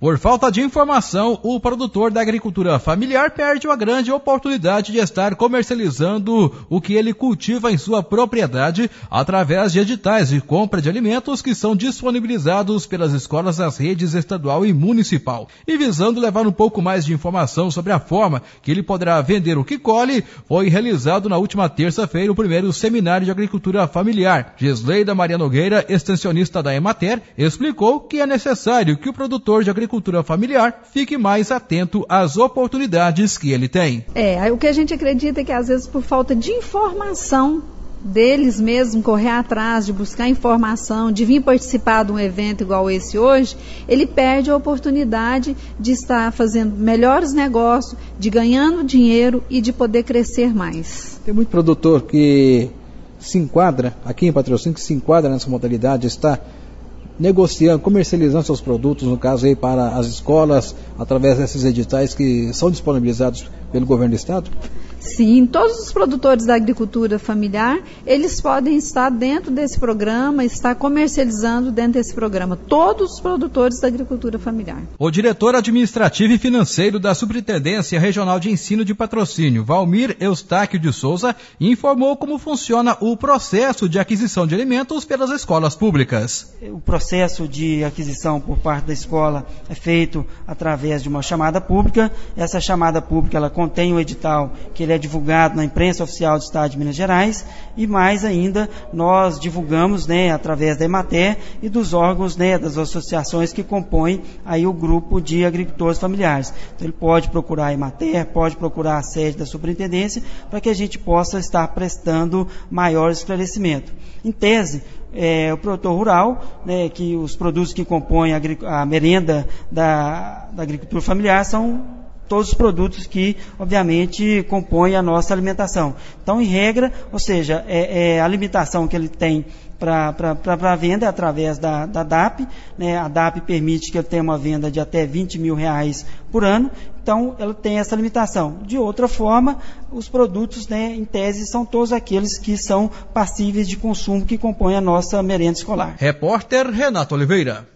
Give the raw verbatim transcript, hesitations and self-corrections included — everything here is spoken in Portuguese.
Por falta de informação, o produtor da agricultura familiar perde uma grande oportunidade de estar comercializando o que ele cultiva em sua propriedade através de editais de compra de alimentos que são disponibilizados pelas escolas das redes estadual e municipal. E visando levar um pouco mais de informação sobre a forma que ele poderá vender o que colhe, foi realizado na última terça-feira o primeiro seminário de agricultura familiar. Gisleida Maria Nogueira, extensionista da Emater, explicou que é necessário que o produtor de agricultura familiar fique mais atento às oportunidades que ele tem. É, o que a gente acredita é que às vezes por falta de informação deles mesmos, correr atrás de buscar informação, de vir participar de um evento igual esse hoje, ele perde a oportunidade de estar fazendo melhores negócios, de ganhando dinheiro e de poder crescer mais. Tem muito produtor que se enquadra, aqui em Patrocínio, que se enquadra nessa modalidade, está negociando, comercializando seus produtos, no caso aí para as escolas, através desses editais que são disponibilizados pelo governo do estado? Sim, todos os produtores da agricultura familiar, eles podem estar dentro desse programa, estar comercializando dentro desse programa, todos os produtores da agricultura familiar. O diretor administrativo e financeiro da Superintendência Regional de Ensino de Patrocínio, Valmir Eustáquio de Souza, informou como funciona o processo de aquisição de alimentos pelas escolas públicas. O processo de aquisição por parte da escola é feito através de uma chamada pública. Essa chamada pública ela contém um edital que ele é divulgado na imprensa oficial do Estado de Minas Gerais e mais ainda nós divulgamos, né, através da Emater e dos órgãos, né, das associações que compõem aí o grupo de agricultores familiares. Então ele pode procurar a Emater, pode procurar a sede da superintendência para que a gente possa estar prestando maior esclarecimento. Em tese, É, o produtor rural, né, que os produtos que compõem a, a merenda da, da agricultura familiar são todos os produtos que, obviamente, compõem a nossa alimentação. Então, em regra, ou seja, é, é a limitação que ele tem para a venda através da, da D A P, né? A D A P permite que ele tenha uma venda de até vinte mil reais por ano, então ela tem essa limitação. De outra forma, os produtos, né, em tese, são todos aqueles que são passíveis de consumo que compõem a nossa merenda escolar. Repórter Renato Oliveira.